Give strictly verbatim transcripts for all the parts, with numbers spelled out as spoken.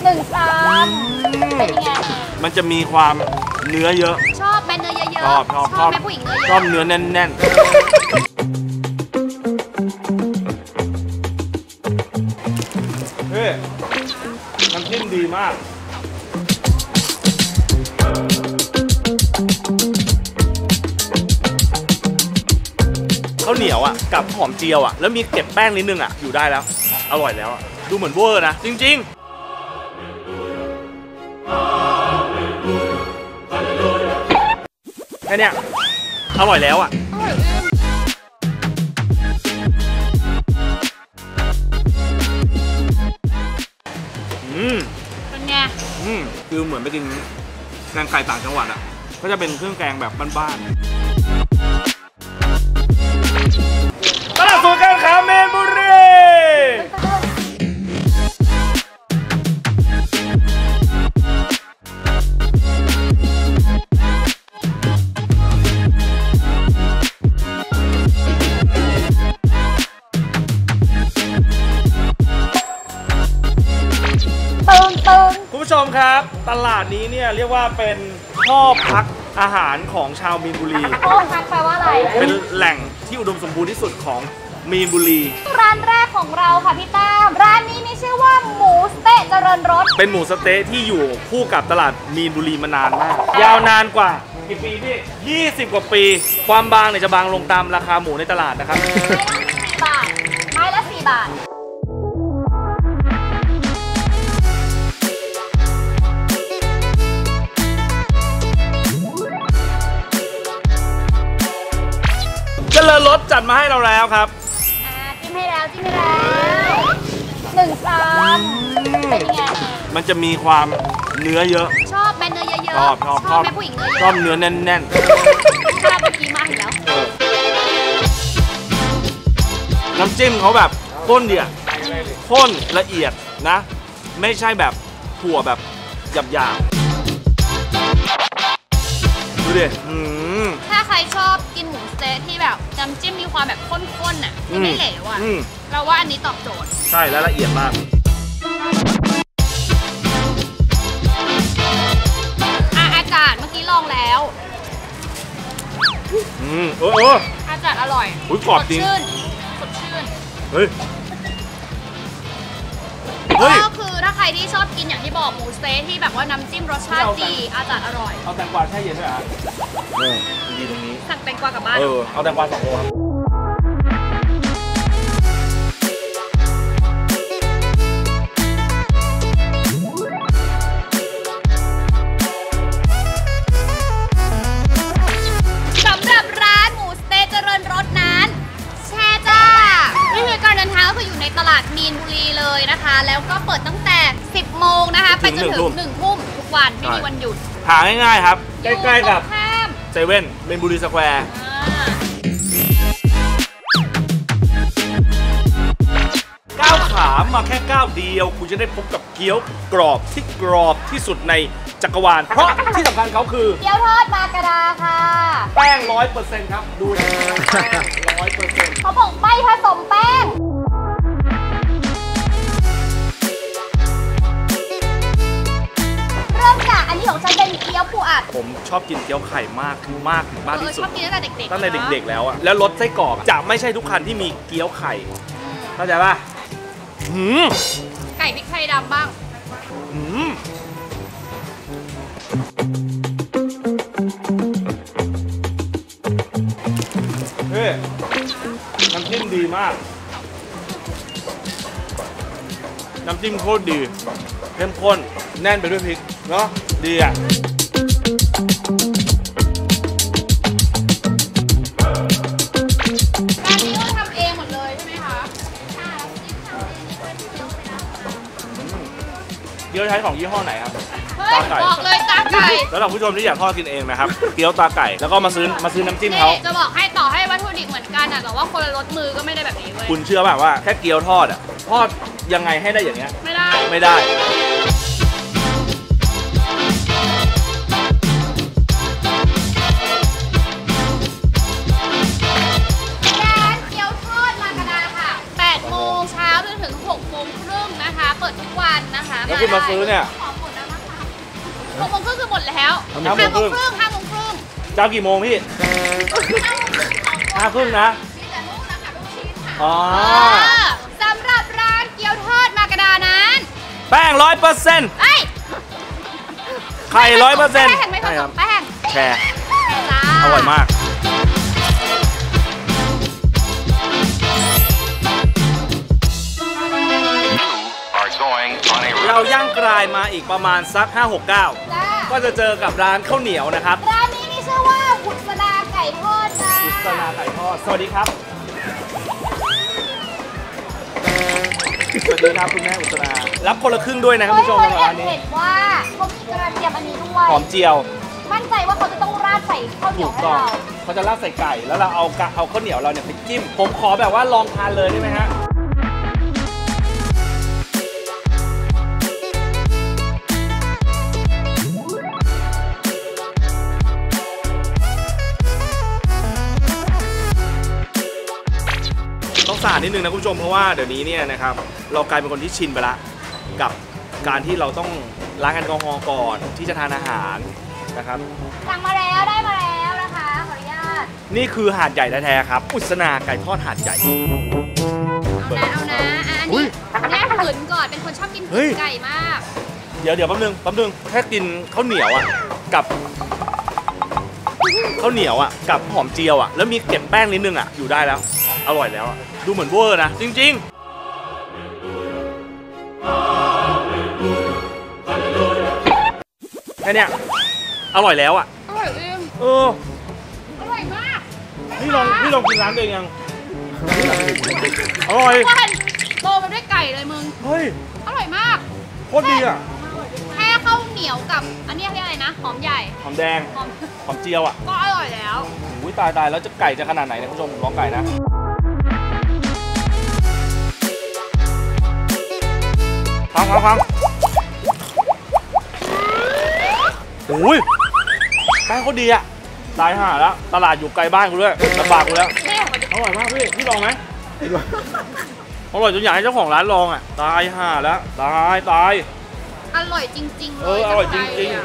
หนึ่งชามเป็นไงมันจะมีความเนื้อเยอะชอบแม่เนื้อเยอะๆชอบชอบชอบแม่ผู้หญิงเนื้อเยอะชอบเนื้อแน่นๆเฮ้ยน้ำจิ้มดีมากข้าวเหนียวอ่ะกับหอมเจียวอ่ะแล้วมีเก็บแป้งนิดนึงอ่ะอยู่ได้แล้วอร่อยแล้วดูเหมือนเวอร์นะจริงๆแค่เนี้ยอร่อยแล้วอ่ะอืมเป็นไงอืมคือเหมือนไปกินแกงไก่ต่างจังหวัดอ่ะก็จะเป็นเครื่องแกงแบบบ้านๆตลาดสดการค้ามีนบุรีคุณผู้ชมครับตลาดนี้เนี่ยเรียกว่าเป็นพ่อพักอาหารของชาวมีนบุรีพ่อพักแปลว่าอะไรเป็นแหล่งที่อุดมสมบูรณ์ที่สุดของมีนบุรีร้านแรกของเราค่ะพี่ตั้มร้านนี้มีชื่อว่าหมูสเต๊ะเจริญรสเป็นหมูสเต๊ะที่อยู่คู่กับตลาดมีนบุรีมานานมากยาวนานกว่ากี่ปีพี่ยี่สิบกว่าปีความบางเนี่ยจะบางลงตามราคาหมูในตลาดนะครับบาทไม้ละสี่บาทเจริญรสจัดมาให้เราแล้วครับอ่าจิ้มให้แล้วจิ้มให้แล้วหนึ่งชามเป็นไงมันจะมีความเนื้อเยอะชอบแม่เนื้อเยอะชอบชอบชอบแม่ผู้หญิงเนื้อเยอะชอบเนื้อแน่นๆชอบเมื่อกี้มาอีกแล้วน้ำจิ้มเขาแบบข้นเดียข้นละเอียดนะไม่ใช่แบบถั่วแบบหยาบๆดูดิถ้าใครชอบกินหมูสเต๊ะที่แบบน้ำจิ้มมีความแบบข้นๆน่ะที่ไม่เหลวอ่ะเราว่าอันนี้ตอบโจทย์ใช่และละเอียดมากอ่ะอากาศเมื่อกี้ลองแล้วอืมเออเอออากาศอร่อยอุ้ยกรอบจริงสดชื่นสดชื่นเฮ้ยก็คือถ้าใครที่ชอบกินอย่างที่บอกหมูสเต๊ะที่แบบว่าน้ำจิ้มรสชาติดีอาจารย์อร่อยเอาแตงกวาแช่เย็นใช่ไหมฮะเออดีตรงนี้สั่งแตงกวากลับบ้านเออเอาแตงกวาสองโลครับสำหรับร้านหมูสเต๊ะเจริญรสนั้นแช่จ้านี่คือการเดินทางก็คืออยู่ในตลาดมีนบุรีเลยนะคะแล้วก็เปิดตั้งแต่สิบโมงนะคะไปจนถึงหนึ่งทุ่มทุกวันไม่มีวันหยุดหาง่ายๆครับใกล้ๆกับเซเว่นมีนบุรีสแควร์ก้าวขามาแค่ก้าวเดียวคุณจะได้พบกับเกี๊ยวกรอบที่กรอบที่สุดในจักรวาลเพราะที่สำคัญเขาคือเกี๊ยวทอดมากระดาค่ะแป้งร้อยเปอร์เซ็นต์ครับดูนะแป้งร้อยเปอร์เซ็นต์เขาบอกไม่ผสมแป้งเริ่มจากอันนี้ของฉันเป็นเกี๊ยวปูอัดผมชอบกินเกี๊ยวไข่มากคือมากถึงบ้านที่สุดชอบกินตั้งแต่เด็กๆตั้งแต่เด็กๆแล้วอะแล้วรสไส้กรอกจะไม่ใช่ทุกคันที่มีเกี๊ยวไข่เข้าใจป่ะหืมไก่พริกไทยดำบ้างหืมเฮ้ยน้ำจิ้มดีมากน้ำจิ้มโคตรดีเข้มข้นแน่นไปด้วยพริกเนาะดีอ่ะร้านนี้ก็ทำเองหมดเลยใช่ไหมคะเกี๊ยวใช้ของยี่ห้อไหนครับตาไก่บอกเลยตาไก่แล้วเราผู้ชมที่อยากทอดกินเองนะครับเกี๊ยวตาไก่แล้วก็มาซื้อมาซื้อน้ำจิ้มเขาจะบอกให้ต่อให้วัตถุดิบเหมือนกันอะแต่ว่าคนละรสมือก็ไม่ได้แบบนี้เว้ยคุณเชื่อป่ะว่าแค่เกี๊ยวทอดอะทอดยังไงให้ได้อย่างเงี้ยไม่ได้ไม่ได้เกี๊ยวทอดมากระดาค่ะแปดโมงเช้าจนถึงหกโมงครึ่งนะคะเปิดทุกวันนะคะมาขึ้นมาซื้อเนี่ยหกโมงครึ่งคือหมดแล้วห้าห้าโมโมงงคครึ่รึ่งงห้าโมงครึ่งเจ้ากี่โมงพี่ห้าครึ่งนะอ๋อสำหรับร้านเกี๊ยวทอดมากระดานั้นแป้งร้อยเปอร์เซ็นต์เอ้ยไข่ร้อยเปอร์เซ็นต์แป้งไม่ผสมแป้งแชร์แป้งจ้าอร่อยมากเราย่างกรายมาอีกประมาณสักห้า หก เก้าจ้าก็จะเจอกับร้านข้าวเหนียวนะครับร้านนี้มีชื่อว่าบุษราไก่ทอดจ้าอุตนาไก่ทอดสวัสดีครับสวัสดีครับคุณแม่อุตนารับคนละครึ่งด้วยนะครับผู้ชมเฮ้ยร้านนี้เห็นว่าเขามีกระเทียมอันนี้ด้วยหอมเจียวมั่นใจว่าเขาจะต้องราดใส่ข้าวเหนียถูวกให้ต้องเราเขาจะราดใส่ไก่แล้วเราเอากะเอาข้าวเหนียวเราเนี่ยไปจิ้มผมขอแบบว่าลองทานเลยได้ไหมฮะต้องสะอาดนิดนึงนะคุณผู้ชมเพราะว่าเดี๋ยวนี้เนี่ยนะครับเรากลายเป็นคนที่ชินไปละกับการที่เราต้องล้างแอลกอฮอล์ก่อนที่จะทานอาหารนะครับสั่งมาแล้วได้มาแล้วนะคะขออนุญาตนี่คือหาดใหญ่แท้ๆครับอุศนาไก่ทอดหาดใหญ่เอานะเอานะอ่ะอันอุ๊นี้ยแรกขืนก่อนเป็นคนชอบกินเฮ้ขืยนไก่มากเดี๋ยวเดี๋ยวแป๊บนึงแป๊บนึงแค่กินข้าวเหนียวอ่ะกับข้าวเหนียวอ่ะกับหอมเจียวอ่ะแล้วมีเก็บแป้งนิดนึงอ่ะอยู่ได้แล้วอร่อยแล้วอะดูเหมือนเวอร์นะจริงๆแค่เนี้ยอร่อยแล้วอ่ะอร่อยจริงเอออร่อยมากพี่ลองพี่ลองกินร้านตัวเองยังอร่อยวันโตมาด้วยไก่เลยมึงเฮ้ยอร่อยมากโคตรดีอ่ะแค่ข้าวเหนียวกับอันนี้เรียกอะไรนะหอมใหญ่หอมแดงหอมหอมเจียวอ่ะก็อร่อยแล้วอุ้ยตายตายแล้วจะไก่จะขนาดไหนเนี่ยคุณผู้ชมลองไก่นะพังพังพังโอ้ยแป้งเขาดีอ่ะตายห่าแล้วตลาดอยู่ไกลบ้านกูด้วยลำบากกูแล้วนี่ของมันจะอร่อยมากพี่พี่ลองไหมอร่อยจนอยากให้เจ้าของร้านลองอ่ะตายห่าแล้วตายตายอร่อยจริงๆเลเอย ออร่อยจริงๆอะ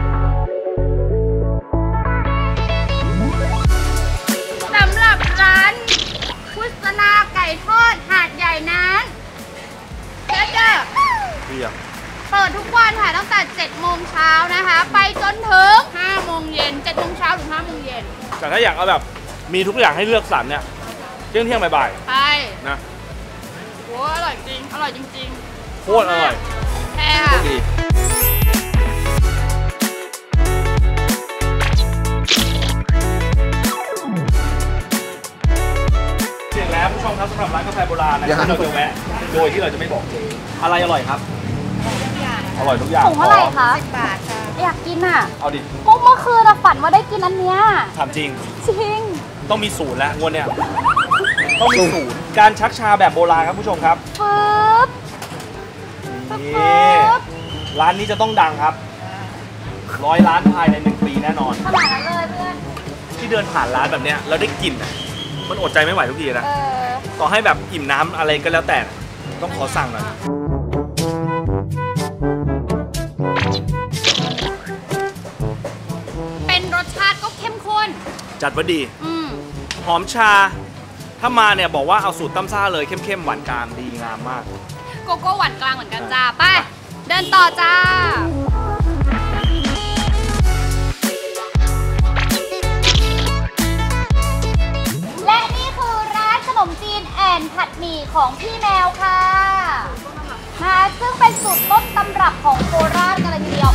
สำหรับร้านพุษนาไก่ทอดหาดใหญ่นั้นก็จะดีอ่ะเปิดทุกวันค่ะตั้งแต่เจ็ดโมงเช้านะคะ ไปจนถึงห้าโมงเย็นเจ็ดโมงเช้าถึงห้าโมงเย็นแต่ถ้าอยากเอาแบบมีทุกอย่างให้เลือกสรรเนี่ยเที่ยงเที่ยงบ่ายไปๆนะโอ้อร่อยจริง อร่อยจริงโคตรอร่อยๆแค่โคตรดีเสร็จแล้วผู้ชมครับสำหรับร้านกาแฟโบราณนะครับที่เราจะแวะโดยที่เราจะไม่บอกเจ๊อะไรอร่อยครับอร่อยทุกอย่างถุงเท่าไหร่คะสิบบาทค่ะอยากกินอ่ะเอาดิเมื่อคืนอะฝันว่าได้กินอันเนี้ยถามจริงจริงต้องมีศูนย์แล้วงวดเนี่ยต้องมีศูนย์การชักชาแบบโบราณครับผู้ชมครับปึ๊บนี่ร้านนี้จะต้องดังครับร้อยล้านภายในหนึ่งปีแน่นอนขนาดนั้นเลยเพื่อนที่เดินผ่านร้านแบบเนี้ยเราได้กลิ่นอะมันอดใจไม่ไหวทุกทีนะเออต่อให้แบบอิ่มน้ำอะไรก็แล้วแต่ต้องขอสั่งหน่อยเป็นรสชาติก็เข้มข้นจัดว่าดีอืมหอมชา ถ้ามาเนี่ยบอกว่าเอาสูตรตั้มซ่าเลยเข้มๆหวานกลางดีงามมากโกโก้หวานกลางเหมือนกันจ้า ไป เดินต่อจ้า และนี่คือร้านขนมจีนแอนผัดหมี่ของพี่แมวค่ะนะคะซึ่งเป็นสูตรต้นตำรับของโคราชกันเลยทีเดียว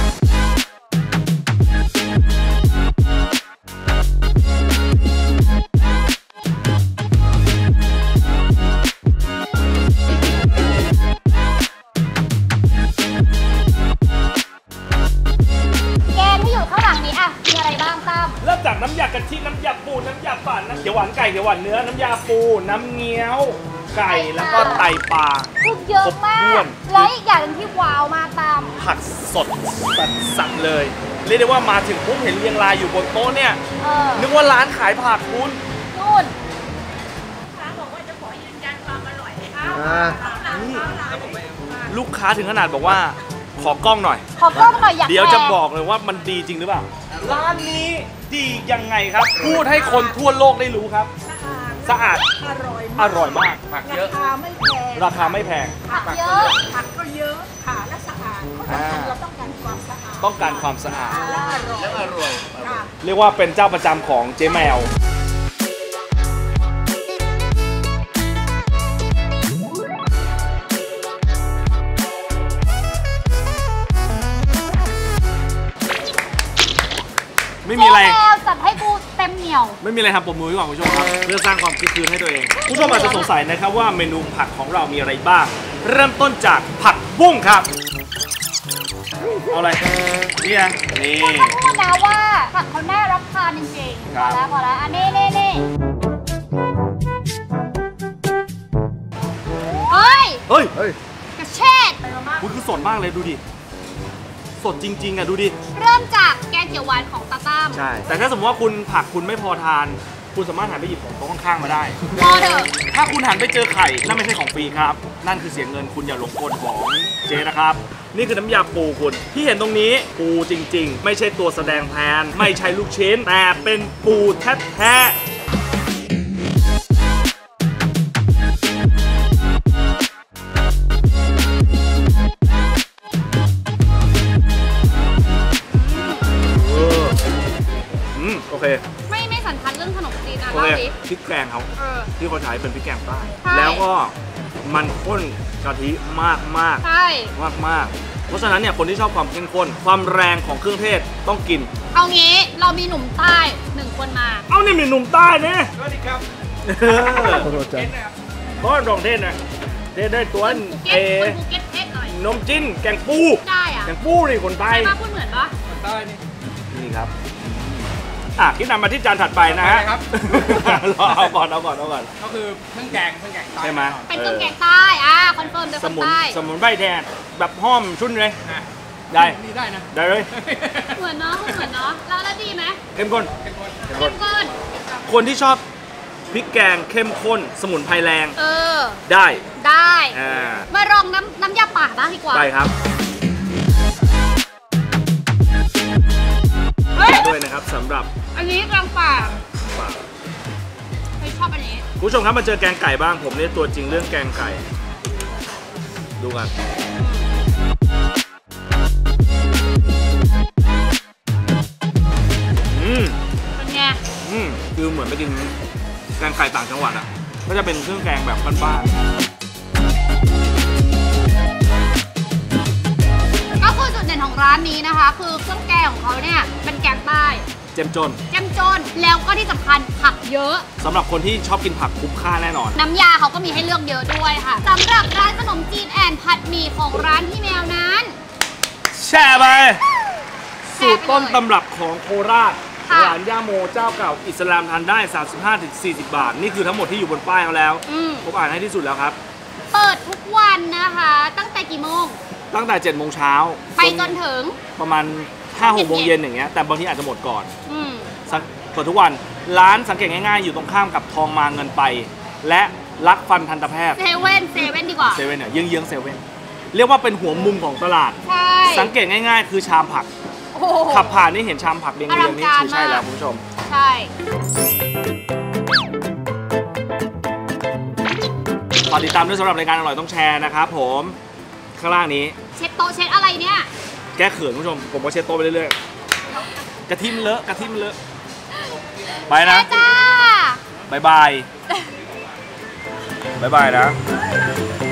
แกงที่อยู่ข้างหลังนี้อะมีอะไรบ้างตั้มเริ่มจากน้ำยากะทิน้ำยาปูน้ำยาป่าน้ำเขียวหวานไก่เขียวหวานเนื้อน้ำยาปูน้ำเงี้ยวไก่แล้วก็ไตปลาคือเยอะมาครบถ้วกนและอีกอย่างหนึงที่ว้าวมากตามผักสดสัดๆเลย เรียกได้ว่ามาถึงปุ๊บเห็นเรียงรายอยู่บนโต๊ะเนี่ยเออนึกว่าร้านขายผักคุณนู่นนี่ลูกค้าถึงขนาดบอกว่า ผขอกล้องหน่อยขอกล้องหน่อยอยากเดี๋ยวจะแชร์บอกเลยว่ามันดีจริงหรือเปล่า ร้านนี้ดียังไงครับ พูดให้คนทั่วโลกได้รู้ครับ สะอาดอร่อยอร่อยมากผักเยราอะคาไม่แพงราคาไม่แพงผักเยอะผักก็เยอะค่ะและสะอาดเพราะฉะนั้นเราต้องการความสะอาดต้องการความสะอาดและอร่อยและอร่อยค่ะเรียกว่าเป็นเจ้าประจำของเจ๊แมว ไม่มีอะไรเจ๊แมวจัดให้กูเต็มเหนียวไม่มีอะไรครับผมมือไว้ก่อนคุณผู้ชมครับเพื่อสร้างความคึกคืนให้ตัวเองผู้ชมอาจจะสงสัยนะครับว่าเมนูผักของเรามีอะไรบ้าง เริ่มต้นจากผักบุ้งครับ เอาอะไรนี่นะนี่ต้องพูดนะว่าผักเขาน่ารับทานจริงๆครัพอบ แล้วพอแล้วอันนี้นี่นี่เฮ้ยเฮ้ยเฮ้ยกระเชษคุณคือสดมากเลยดูดิสดจริงๆอ่ะดูดิเริ่มจากแกงเขียวหวานของตาตั้มใช่แต่ถ้าสมมติว่าคุณผักคุณไม่พอทาน คุณสามารถหันไปหยิบของโต๊ะข้างๆมาได้พอเถอะถ้าคุณหันไปเจอไข่นั่นไม่ใช่ของฟรีครับ นั่นคือเสียเงินคุณอย่าหลงกลของเจนะครับ นี่คือน้ำยาปูคุณที่เห็นตรงนี้ปูจริงๆ ไม่ใช่ตัวแสดงแทนไม่ใช่ลูกชิ้น แต่เป็นปูแท้ๆเอออืมโอเคไม่ไม่สันทัดเรื่องขนมจีนนะโอเล่าเคดิพริกแกงเขาเออที่เขาใช้เป็นพริกแกงใต้ใช่แล้วก็มันข้นกะทิมากมากใช่มากมากๆเพราะฉะนั้นเนี่ยคนที่ชอบความเข้มข้นความแรงของเครื่องเทศต้องกินเอางี้เรามีหนุ่มใต้หนึ่งคนมาเอานี่มีหนุ่มใต้เนี่ยสวัสดีครับขอโทษจ้ะเอ็นนะครับเพราะรองเทศนะเทศได้ตัวคนภูเอเก็ตคนภูเก็ตเทศหน่อยนมจิ้นแกงปูได้อะแกงปูนี่คนใต้ใช่ปะพูดเหมือนปะคนใต้นี่นี่ครับอ่ะคิดนำมาที่จานถัดไปนะฮะไปครับรอเอาก่อนเอาก่อนเอาก่อนก็คือเครื่องแกงเครื่องแกงใต้ใช่ไหมเป็นเครื่องแกงใต้อ่ะคอนเฟิร์มโดยสคนมุนใต้สมุนไพรแทนแบบห้อมชุนเลยอ่ะได้นี่ได้นะได้เลยเหมือนเนาะเหมือนเนาะแล้วแล้วดีไหมเข้มข้นเป็นคนเข้มเข้ข้นมข้นคนที่ชอบพริกแกงเข้มข้น สมุนไพรแรงเออได้ได้อ่ามาลองน้ำน้ำยาป่าบ้างดีกว่าได้ครับเฮ้ยด้วยนะครับสำหรับอันนี้กลางป่าฝากไม่ชอบอันนี้คุณผู้ชมครับมาเจอแกงไก่บ้างผมเนี่ยตัวจริงเรื่องแกงไก่ ดูกันอืมเป็นไงอืมคือเหมือนไปกินแกงไก่ต่างจังหวัดอ่ะก็จะเป็นเครื่องแกงแบบบ้านก็คือจุดเด่นของร้านนี้นะคะ คือเครื่องแกงของเขาเนี่ยเป็นแกงใต้ๆเจ้มจนเจ้มจนแล้วก็ที่สำคัญผักเยอะสำหรับคนที่ชอบกินผักคุ้มค่าแน่นอนน้ำยาเขาก็มีให้เลือกเยอะด้วยค่ะสำหรับร้านขนมจีนแอนผัดหมี่ของร้านพี่แมวนั้นแช่ไปแชสูร์ตไปรต้นเลยตำรับของโคราชค่ะร้านย่าโมเจ้าเก่าอิสลามทานได้ สามสิบห้าถึงสี่สิบ บาท นี่คือทั้งหมดที่อยู่บนป้ายเขาแล้วอืมผมอ่านให้ที่สุดแล้วครับเปิดทุกวันนะคะ ตั้งแต่กี่โมงตั้งแต่เจ็ดโมงเช้าไปจนถึงประมาณห้าหกโมงเย็นอย่างเงี้ยแต่บางทีอาจจะหมดก่อนอืมสักเปิดทุกวันร้านสังเกตง่ายๆ อยู่ตรงข้ามกับทองมาเงินไป และรักฟันทันตแพทย์เซเว่นเซเว่นดีกว่าเซเว่นเนี่ยเยื้องๆเซเว่นเรียกว่าเป็นหัวมุมของตลาดใช่สังเกตง่ายๆ คือชามผักโอ้โหขับผ่านนี่เห็นชามผักเรียงอลังๆนี่การคือใช่มากแล้วคุณผู้ชมใช่ฝากติดตามด้วยสำหรับรายการอร่อยต้องแชร์นะครับผมข้างล่างนี้เช็ดโต๊ะเช็ดอะไรเนี่ยแก้เขินคุณผู้ชม ผมก็เช็ดโต๊ะไปเรื่อยๆกะทิมันเลอะกะทิมันเลอะไปนะแม่จ้าบายบายบายบายนะ